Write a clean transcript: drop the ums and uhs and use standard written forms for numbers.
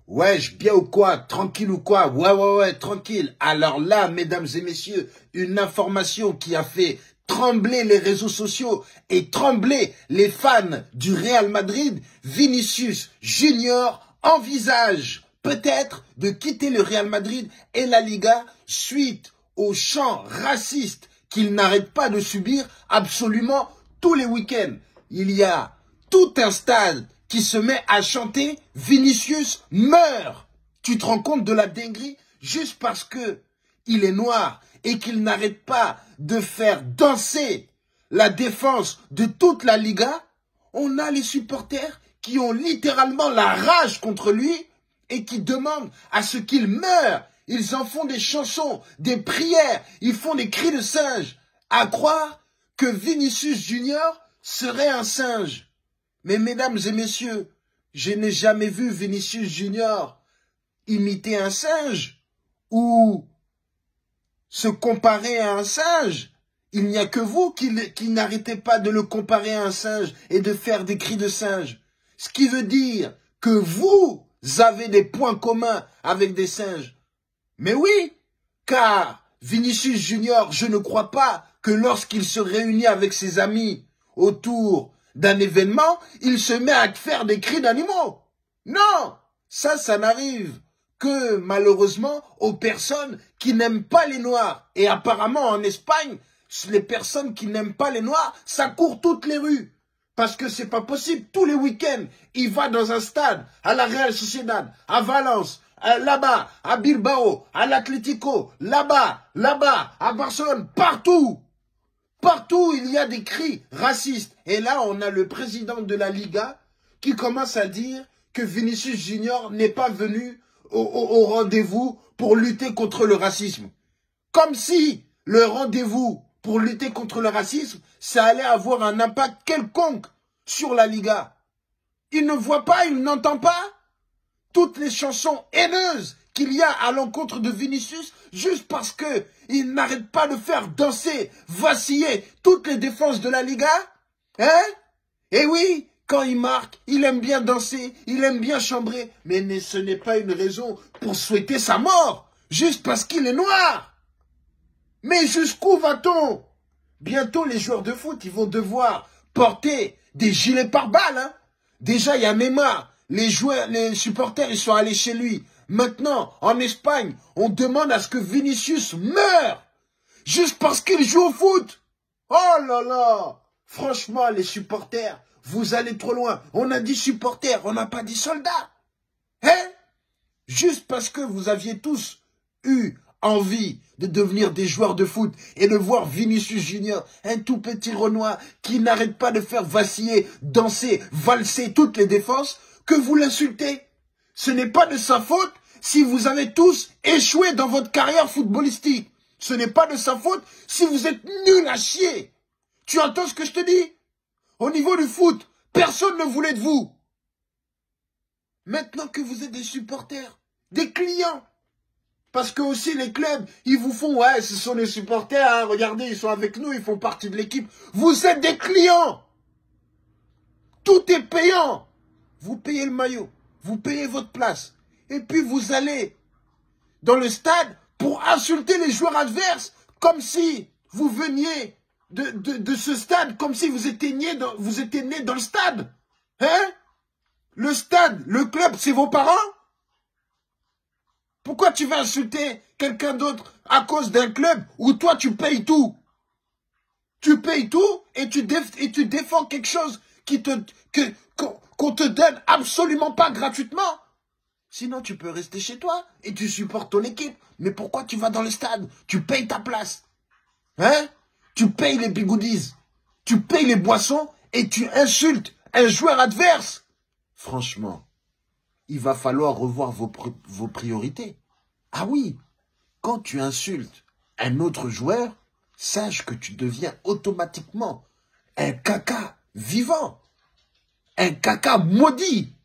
Wesh, bien ou quoi? Tranquille ou quoi? Ouais, tranquille. Alors là, mesdames et messieurs, une information qui a fait trembler les réseaux sociaux et trembler les fans du Real Madrid. Vinicius Junior envisage peut-être de quitter le Real Madrid et la Liga suite aux chants racistes qu'il n'arrête pas de subir absolument tous les week-ends. Il y a tout un stade qui se met à chanter « Vinicius meurt ». Tu te rends compte de la dinguerie? Juste parce que il est noir et qu'il n'arrête pas de faire danser la défense de toute la Liga, on a les supporters qui ont littéralement la rage contre lui et qui demandent à ce qu'il meure. Ils en font des chansons, des prières, ils font des cris de singe, à croire que Vinicius Junior serait un singe. Mais mesdames et messieurs, je n'ai jamais vu Vinicius Junior imiter un singe ou se comparer à un singe. Il n'y a que vous qui n'arrêtez pas de le comparer à un singe et de faire des cris de singe. Ce qui veut dire que vous avez des points communs avec des singes. Mais oui, car Vinicius Junior, je ne crois pas que lorsqu'il se réunit avec ses amis autour d'un événement, il se met à faire des cris d'animaux. Non, ça n'arrive que malheureusement aux personnes qui n'aiment pas les Noirs. Et apparemment en Espagne, les personnes qui n'aiment pas les Noirs, ça court toutes les rues. Parce que c'est pas possible. Tous les week-ends, il va dans un stade, à la Real Sociedad, à Valence, là-bas, à Bilbao, à l'Atlético, là-bas, à Barcelone, partout. Partout, il y a des cris racistes. Et là, on a le président de la Liga qui commence à dire que Vinicius Junior n'est pas venu au rendez-vous pour lutter contre le racisme. Comme si le rendez-vous pour lutter contre le racisme, ça allait avoir un impact quelconque sur la Liga. Il ne voit pas, il n'entend pas toutes les chansons haineuses qu'il y a à l'encontre de Vinicius juste parce que il n'arrête pas de faire danser, vaciller toutes les défenses de la Liga. Hein? Et oui, quand il marque, il aime bien danser, il aime bien chambrer, mais ce n'est pas une raison pour souhaiter sa mort, juste parce qu'il est noir. Mais jusqu'où va-t-on? Bientôt, les joueurs de foot, ils vont devoir porter des gilets pare-balles. Hein? Déjà, il y a Neymar. Les supporters, ils sont allés chez lui. Maintenant, en Espagne, on demande à ce que Vinicius meure. Juste parce qu'il joue au foot. Oh là là. Franchement, les supporters, vous allez trop loin. On a dit supporters, on n'a pas dit soldats. Hein? Juste parce que vous aviez tous eu envie de devenir des joueurs de foot et de voir Vinicius Junior, un tout petit Renoir qui n'arrête pas de faire vaciller, danser, valser toutes les défenses, que vous l'insultez. Ce n'est pas de sa faute si vous avez tous échoué dans votre carrière footballistique. Ce n'est pas de sa faute si vous êtes nuls à chier. Tu entends ce que je te dis? Au niveau du foot, personne ne voulait de vous. Maintenant que vous êtes des supporters, des clients, parce que aussi les clubs, ils vous font, ouais, ce sont les supporters, hein, regardez, ils sont avec nous, ils font partie de l'équipe. Vous êtes des clients. Tout est payant. Vous payez le maillot, vous payez votre place. Et puis vous allez dans le stade pour insulter les joueurs adverses, comme si vous veniez de ce stade, comme si vous étiez nés dans le stade. Hein? Le stade, le club, c'est vos parents? Pourquoi tu vas insulter quelqu'un d'autre à cause d'un club où toi tu payes tout? Tu payes tout et tu défends quelque chose qu'on te donne absolument pas gratuitement. Sinon tu peux rester chez toi et tu supportes ton équipe. Mais pourquoi tu vas dans le stade? Tu payes ta place. Hein? Tu payes les bigoudis. Tu payes les boissons et tu insultes un joueur adverse. Franchement, il va falloir revoir vos priorités. Ah oui, quand tu insultes un autre joueur, sache que tu deviens automatiquement un caca vivant, un caca maudit.